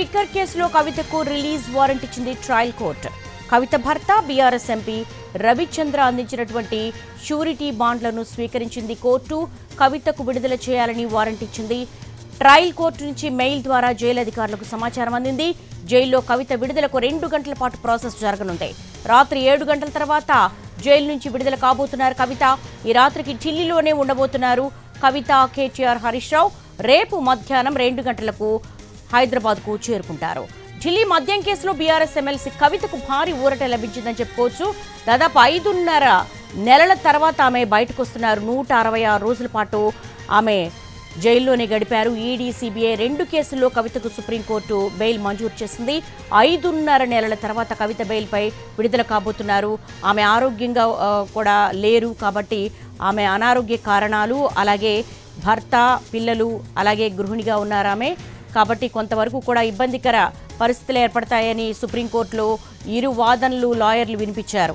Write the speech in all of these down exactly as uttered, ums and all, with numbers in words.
Liquor కేసులో కవితకు release warrant ఇచ్చింది ట్రయల్ కోర్టు. కవిత భర్త బీఆర్ఎస్ ఎంపీ రవిచంద్ర అందించినటువంటి షూరిటీ బాండ్లను స్వీకరించింది కోర్టు. కవితకు విడుదల చేయాలని వారెంట్ ఇచ్చింది. ట్రయల్ కోర్టు నుంచి మెయిల్ ద్వారా జైలు అధికారులకు సమాచారం అందింది. జైల్లో కవిత విడుదలకు రెండు గంటల పాటు ప్రాసెస్ జరగనుంది. రాత్రి ఏడు గంటల తర్వాత జైలు నుంచి విడుదల కాబోతున్నారు కవిత. ఈ రాత్రికి ఢిల్లీలోనే ఉండబోతున్నారు కవిత. కేటీఆర్ హరీష్ రావు రేపు మధ్యాహ్నం రెండు గంటలకు హైదరాబాద్కు చేరుకుంటారు. ఢిల్లీ మద్యం కేసులో బీఆర్ఎస్ ఎమ్మెల్సీ కవితకు భారీ ఊరట లభించిందని చెప్పుకోవచ్చు. దాదాపు ఐదున్నర నెలల తర్వాత ఆమె బయటకు వస్తున్నారు. నూట అరవై ఆరు రోజుల పాటు ఆమె జైల్లోనే గడిపారు. ఈడీ, సిబిఐ రెండు కేసుల్లో కవితకు సుప్రీంకోర్టు బెయిల్ మంజూరు చేసింది. ఐదున్నర నెలల తర్వాత కవిత బెయిల్పై విడుదల కాబోతున్నారు. ఆమె ఆరోగ్యంగా కూడా లేరు కాబట్టి ఆమె అనారోగ్య కారణాలు, అలాగే భర్త, పిల్లలు, అలాగే గృహిణిగా ఉన్నారు ఆమె. కాబట్టి కొంతవరకు కూడా ఇబ్బందికర పరిస్థితులు ఏర్పడతాయని సుప్రీంకోర్టులో ఇరు వాదనలు లాయర్లు వినిపించారు.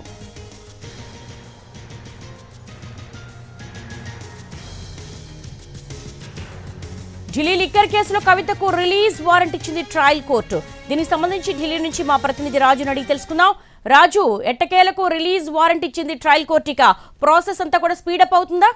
ఢిల్లీ లిక్కర్ కేసులో కవితకు రిలీజ్ వారెంట్ ఇచ్చింది ట్రయల్ కోర్టు. దీనికి సంబంధించి ఢిల్లీ నుంచి మా ప్రతినిధి రాజును అడిగి తెలుసుకుందాం. రాజు, ఎట్టకేలకు రిలీజ్ వారెంట్ ఇచ్చింది ట్రయల్ కోర్టు. ఇక ప్రాసెస్ అంతా కూడా స్పీడప్ అవుతుందా?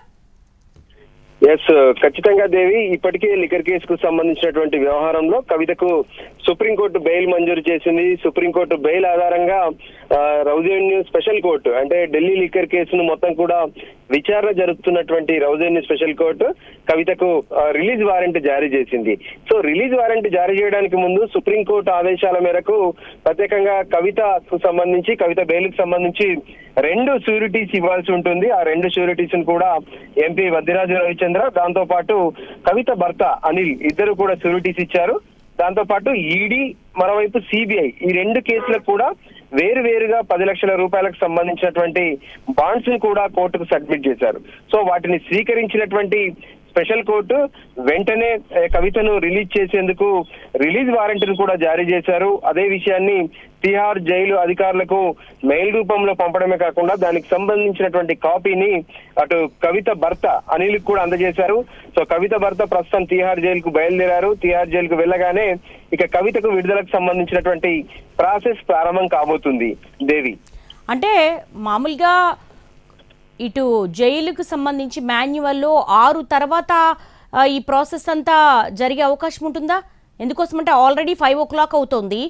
ఎస్, ఖచ్చితంగా దేవి. ఇప్పటికే లిక్కర్ కేసుకు సంబంధించినటువంటి వ్యవహారంలో కవితకు సుప్రీంకోర్టు బెయిల్ మంజూరు చేసింది. సుప్రీంకోర్టు బెయిల్ ఆధారంగా రౌజెన్యూ స్పెషల్ కోర్టు, అంటే ఢిల్లీ లిక్కర్ కేసును మొత్తం కూడా విచారణ జరుపుతున్నటువంటి రౌజెన్యూ స్పెషల్ కోర్టు కవితకు రిలీజ్ వారెంట్ జారీ చేసింది. సో రిలీజ్ వారెంట్ జారీ చేయడానికి ముందు సుప్రీంకోర్టు ఆదేశాల మేరకు ప్రత్యేకంగా కవితకు సంబంధించి కవిత బెయిల్కి సంబంధించి రెండు షూరిటీస్ ఇవ్వాల్సి ఉంటుంది. ఆ రెండు షూరిటీస్ కూడా ఎంపీ వద్దిరాజు రవిచంద్ర, దాంతో పాటు కవిత భర్త అనిల్ ఇద్దరు కూడా షూరిటీస్ ఇచ్చారు. దాంతో పాటు ఈడీ, మరోవైపు సిబిఐ ఈ రెండు కేసులకు కూడా వేరు వేరుగా పది లక్షల రూపాయలకు సంబంధించినటువంటి బాండ్స్ ని కూడా కోర్టుకు సబ్మిట్ చేశారు. సో వాటిని స్వీకరించినటువంటి స్పెషల్ కోర్టు వెంటనే కవితను రిలీజ్ చేసేందుకు రిలీజ్ వారెంట్ ను కూడా జారీ చేశారు. అదే విషయాన్ని తిహార్ జైలు అధికారులకు మెయిల్ రూపంలో పంపడమే కాకుండా దానికి సంబంధించినటువంటి కాపీని అటు కవిత భర్త అనిల్ కూడా అందజేశారు. సో కవిత భర్త ప్రస్తుతం తిహార్ జైలుకు బయలుదేరారు. తిహార్ జైలుకు వెళ్ళగానే ఇక కవితకు విడుదలకు సంబంధించినటువంటి ప్రాసెస్ ప్రారంభం కాబోతుంది. దేవి, అంటే మామూలుగా ఇటు జైలుకు సంబంధించి మాన్యువల్లో ఆరు తర్వాత ఈ ప్రాసెస్ అంతా జరిగే అవకాశం ఉంటుందా? ఎందుకోసమంటే ఆల్రెడీ ఫైవ్ ఓ క్లాక్ అవుతుంది.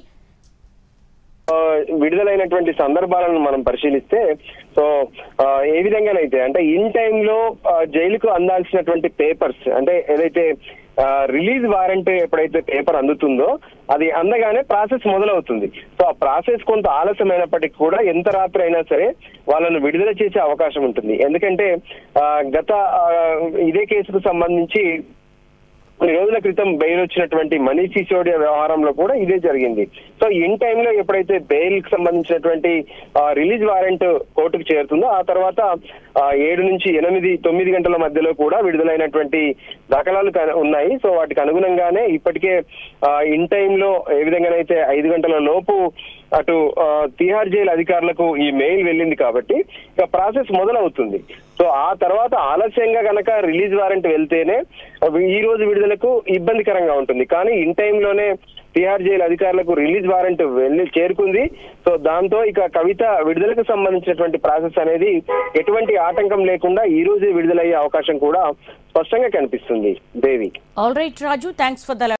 విడుదలైనటువంటి సందర్భాలను మనం పరిశీలిస్తే సో ఏ విధంగానైతే అంటే ఇన్ టైంలో జైలుకు అందాల్సినటువంటి పేపర్స్, అంటే ఏదైతే రిలీజ్ వారెంట్ ఎప్పుడైతే పేపర్ అందుతుందో అది అందగానే ప్రాసెస్ మొదలవుతుంది. సో ఆ ప్రాసెస్ కొంత ఆలస్యమైనప్పటికీ కూడా ఎంత రాత్రి అయినా సరే వాళ్ళను విడుదల చేసే అవకాశం ఉంటుంది. ఎందుకంటే గత ఇదే కేసుకు సంబంధించి కొన్ని రోజుల క్రితం బెయిల్ వచ్చినటువంటి మనీష్ సిసోడియా వ్యవహారంలో కూడా ఇదే జరిగింది. సో ఇన్ టైంలో ఎప్పుడైతే బెయిల్ కి సంబంధించినటువంటి రిలీజ్ వారెంట్ కోర్టుకు చేరుతుందో ఆ తర్వాత ఏడు నుంచి ఎనిమిది తొమ్మిది గంటల మధ్యలో కూడా విడుదలైనటువంటి దాఖలాలు ఉన్నాయి. సో వాటికి అనుగుణంగానే ఇప్పటికే ఇన్ టైంలో ఏ విధంగానైతే ఐదు గంటల లోపు అటు తిహార్ జైలు అధికారులకు ఈ మెయిల్ వెళ్ళింది కాబట్టి ఇక ప్రాసెస్ మొదలవుతుంది. సో ఆ తర్వాత ఆలస్యంగా గనక రిలీజ్ వారెంట్ వెళ్తేనే ఈ రోజు విడుదలకు ఇబ్బందికరంగా ఉంటుంది. కానీ ఇన్ టైంలోనే తిహార్ జైలు అధికారులకు రిలీజ్ వారెంట్ వెళ్ళి చేరుకుంది. సో దాంతో ఇక కవిత విడుదలకు సంబంధించినటువంటి ప్రాసెస్ అనేది ఎటువంటి ఆటంకం లేకుండా ఈ రోజే విడుదలయ్యే అవకాశం కూడా స్పష్టంగా కనిపిస్తుంది. Devi, all right Raju, thanks for the